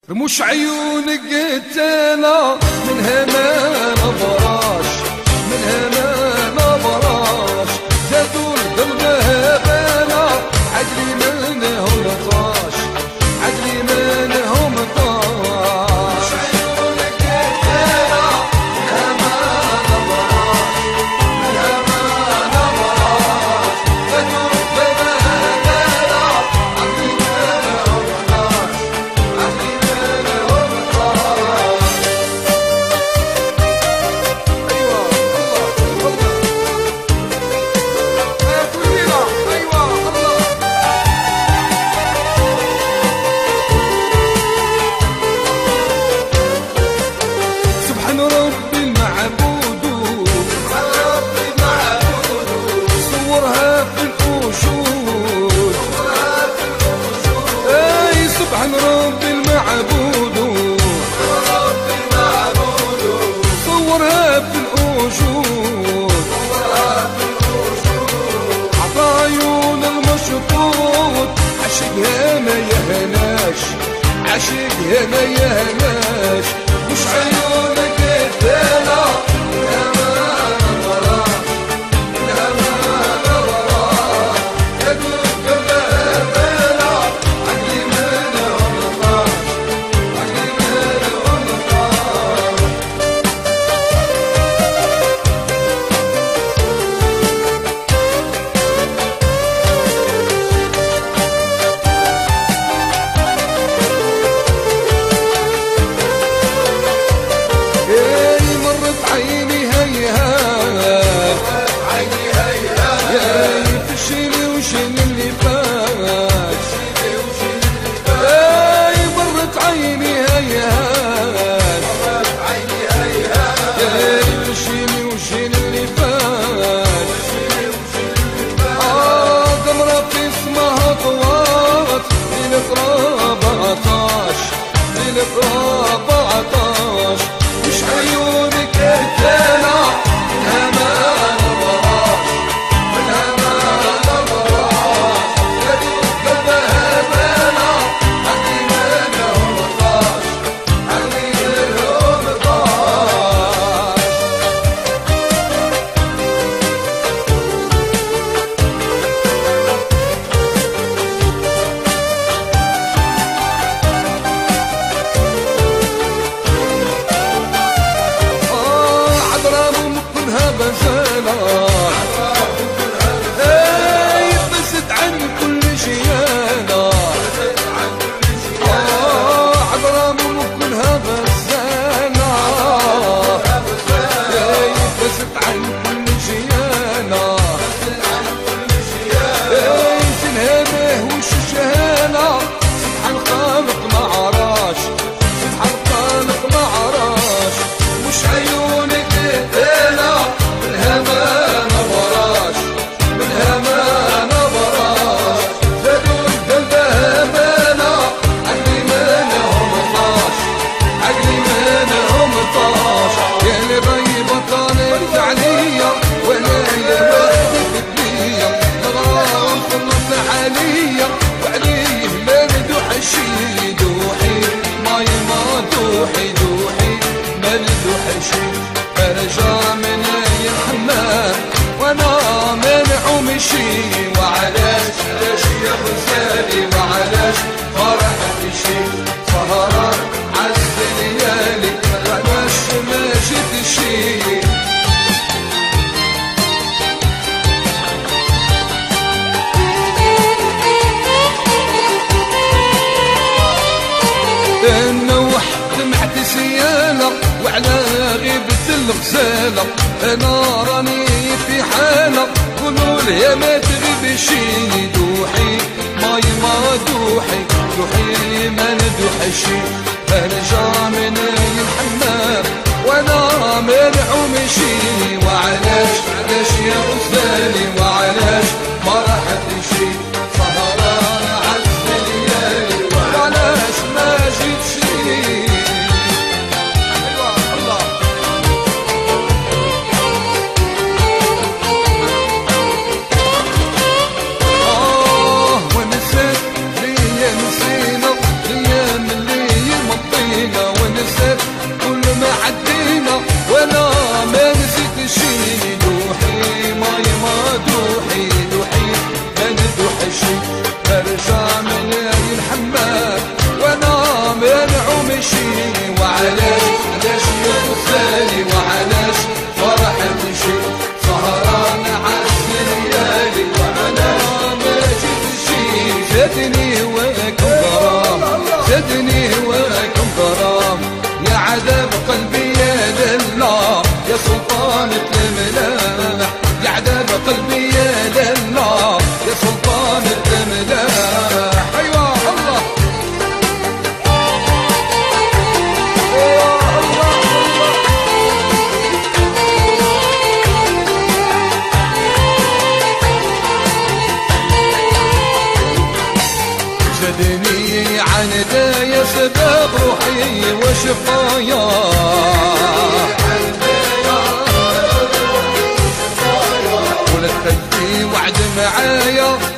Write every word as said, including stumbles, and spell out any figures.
رموش عيونك قتانا منها ما نبراش، منها ما نبراش، زادوا القلبها بانا عدلي منهم طاش، عدلي منهم طاش. عيونك قتانا منها ما نبراش، منها ما نبراش، زادوا القلبها بانا عدلي منهم طاش، عدلي منهم طاش. ايوه الله الله يا كلنا ايوه الله. سبحان ربي المعبود، سبحان ربي المعبود، صورها في الوجود، صورها في الوجود. اي سبحان ربي المعبود، سبحان ربي المعبود، صورها في الوجود، صورها في الوجود. عطا عيون المشطوط عاشقها ما يهناش، عاشقها ما يهناش. مش عيونك قتانا منها ما نبراش، منها ما نبراش، زادوا القلبها بانا عقلي منهم طاش، عقلي منهم طاش. اي مرت عيني هيهات، عيني هيهات، يا تشيلي وشيل اللي فات، تشيلي وشيل اللي فات. اي مرت عيني هيهات، مرت عيني هيهات، يا تشيلي وشيل اللي فات، تشيلي وشيل اللي فات. اه قمرة في اسمها طوات للقرابة عطاش، للقرابة عطاش. مش عيونك قتانا منها ما نبراش، منها ما نبراش، زادوا القلبها بانا عقلي منهم طاش، عقلي منهم طاش. آه عذرا ممكنها بزانة، اي بست عن كل شيانة. آه عذرا ممكنها بزانة، اي بست عن كل شيانة. اي تنهبه وش شهانة، سبحان الخالق ما عراش، سبحان الخالق ما عراش. مش عيونك قتانا منها ما نبراش، منها ما نبراش، زادوا القلبها بانا عقلي منهم طاش، عقلي منهم طاش. يا اللي غيبة طالت عليا وهنايا ما حدثت بيا، نغرام خلص عليا وعليه ما ندوح شي دوحي، ماي ما دوحي دوحي ما ندوح شي. فرجع من الحمام وانا منع مشي، وعلاش علاش يا غزالي وعلاش فرحت شي. سهران عز ليالي وعلاش ما جيت شي. انا وحد معت سيالة وعلى غيبة الغزالة، انا راني في حالة قولوا لي ما تغيب شي. دوحي ماي ما دوحي دوحي ما ندوح شي. فرجع من الحمام وانا منع مشي، وعلاش علاش يا غزالي وعلاش ما راحت شي. سهران عز ليالي وعلاش ما جيت شي. ايوه الله. اه ونسيت ليا نسينا، ايام اللي تمشي وعلاش علاش يا غزالي وعلاش فرحت شي سهران عز الليالي وعلاش ما جيتشي زادني هواك غرام زادني هواك غرام يا عذاب قلبي يا دلع يا سلطان الملاح يا عذاب قلبي يا دلع يا سلطان الملاح ايوه الله زادني عندا يا سباب روحي وشفايا ولا تخلي وعد معايا